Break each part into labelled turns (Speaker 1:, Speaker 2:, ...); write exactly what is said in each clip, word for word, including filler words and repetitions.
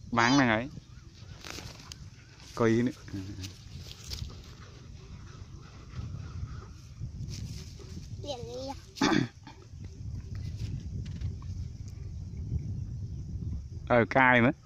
Speaker 1: bán này ấy coi nữa ờ cay nữa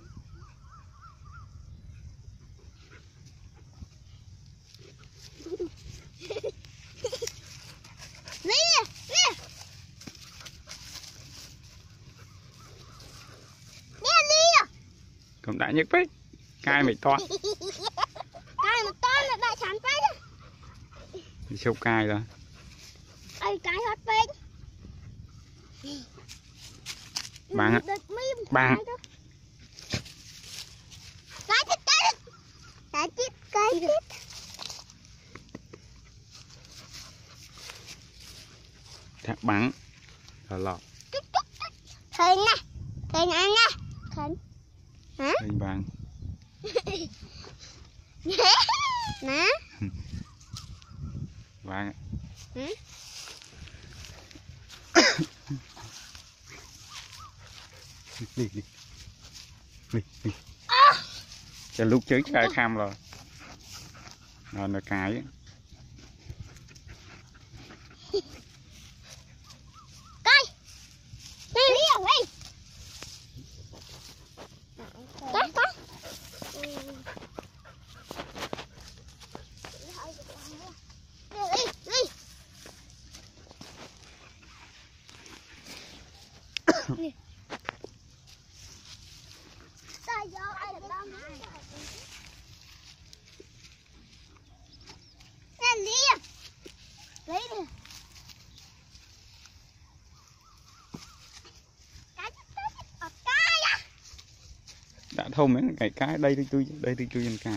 Speaker 1: cũng đã nhức phết cay mày to
Speaker 2: cay mà to là đại sản phết
Speaker 1: đi sâu cay rồi
Speaker 2: ai cay hết phết
Speaker 1: bạn bạn
Speaker 2: cái chết cái cái chết cái chết
Speaker 1: thác bắn là lọt
Speaker 2: thình nè thình ăn nè thình hả
Speaker 1: thình bạn
Speaker 2: nè
Speaker 1: bạn
Speaker 2: ừ?
Speaker 1: đi đi đi đi à. Cho lúc trước khai kham rồi rồi nó cái
Speaker 2: coi đi đi rồi đó đó đi đi lấy đi
Speaker 1: đã thông mấy cái cái đây đi tôi đây đi tôi dân cài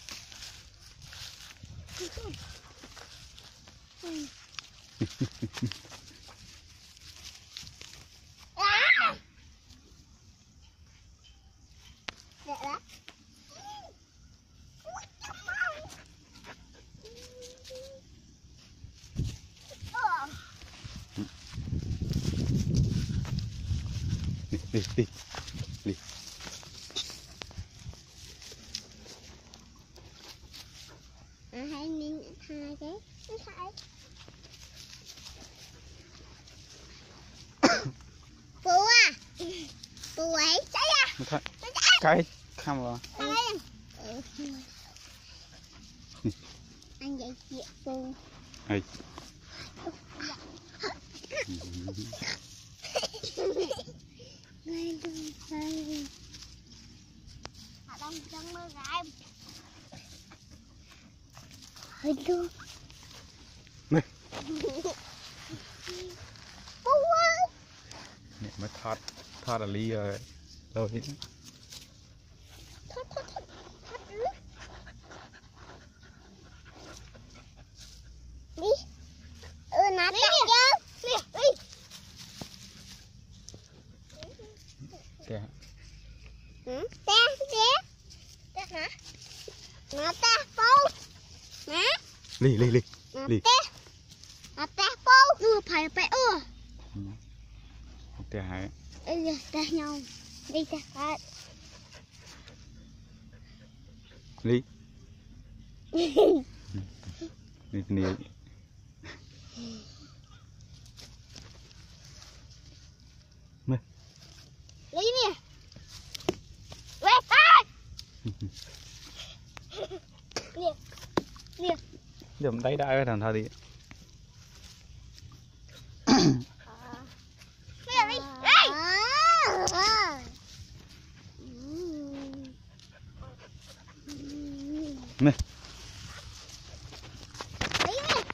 Speaker 1: đi đi đi
Speaker 2: hai miếng hai cái hai bố à bố ấy cháy à
Speaker 1: cái không rồi
Speaker 2: anh dạy chuyện bố
Speaker 1: ấy
Speaker 2: ngay luôn ngay ở đây trong mưa gái hơi luôn bố ơi
Speaker 1: mẹ mới thoát thoát là ly rồi rồi
Speaker 2: thoát thoát thoát thoát nước đi ừ nát đi đi đi
Speaker 1: kìa
Speaker 2: ừ té té té hả nó té bố nè
Speaker 1: li li li li
Speaker 2: té nó té bố đưa phải phải ưa
Speaker 1: té hại
Speaker 2: ừ té nhau đi té hại
Speaker 1: li đi đi mẹ
Speaker 2: lấy nè quét tay nè nè
Speaker 1: đừng tay đã cái thằng thôi đi
Speaker 2: nè đi đây
Speaker 1: mẹ
Speaker 2: lấy nè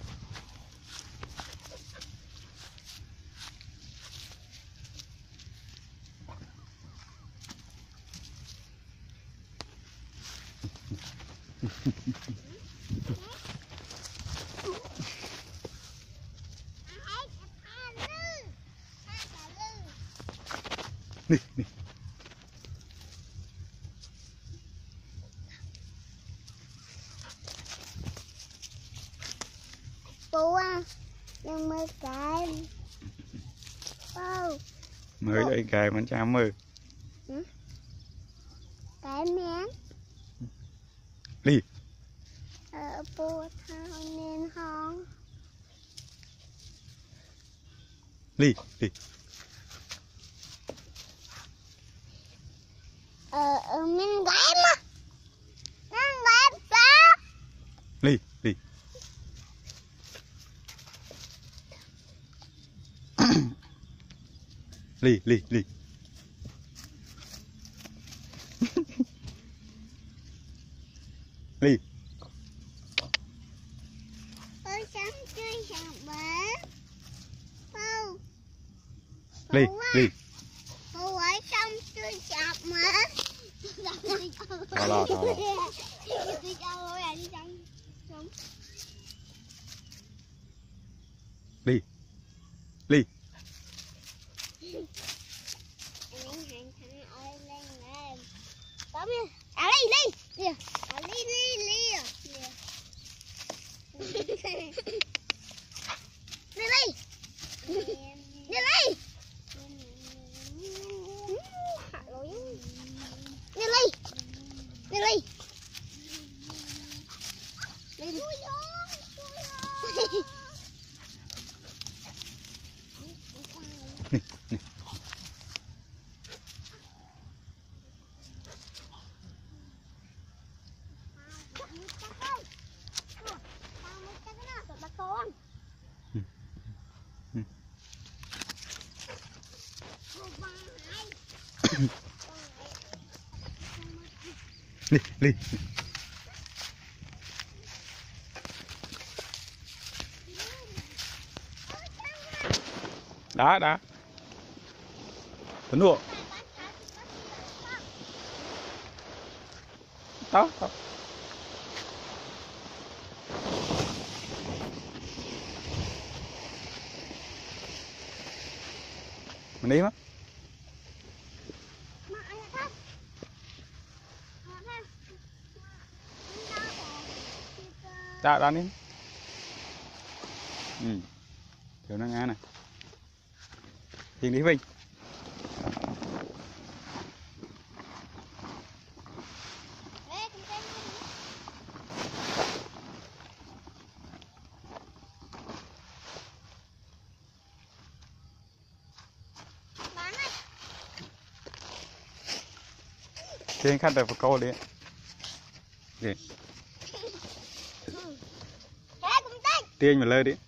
Speaker 1: đi đi
Speaker 2: bố à nhưng mới cái bố
Speaker 1: mới đây cài mình chạm mơ
Speaker 2: cái cái miếng
Speaker 1: Đi.
Speaker 2: ở bùa thao nên hong
Speaker 1: Đi. Đi.
Speaker 2: ở ở mình gái mà mình gái sao
Speaker 1: Đi. Đi. Đi. Đi. Đi. Đi.
Speaker 2: tôi sống chơi sạc bể không
Speaker 1: Đi. Đi.
Speaker 2: cô ấy xong chơi sạc mà
Speaker 1: Đó là, đó là.
Speaker 2: đi đâu rồi đi trong trong
Speaker 1: Đi. Đi.
Speaker 2: anh hàng thằng ơi lên lên tóm đi à đi đi đi à đi đi đi à đi đi đi đi đi Lily, Lily, Lily.
Speaker 1: Đi. Đi. Đó, đó. Tuấn độ. Đó, đó. Mình đi mà. Đó, đó đi. Ừ. Thiếu năng á này. Tiền đi Vinh. Tiền khăn được vào câu đi. Đi. Tiền mà lơ đi.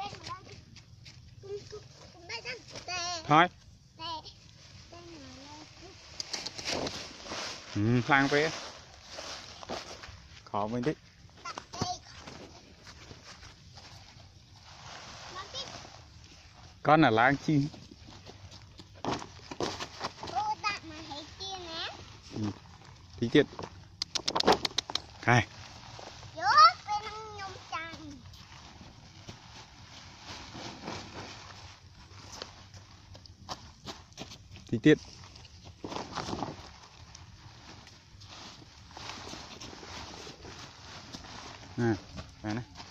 Speaker 1: Thôi. Ừ, lang về. Khó mình đi. Con là lang chim. Ừ. Tí tiết. Này. Tí tiết. À, này này.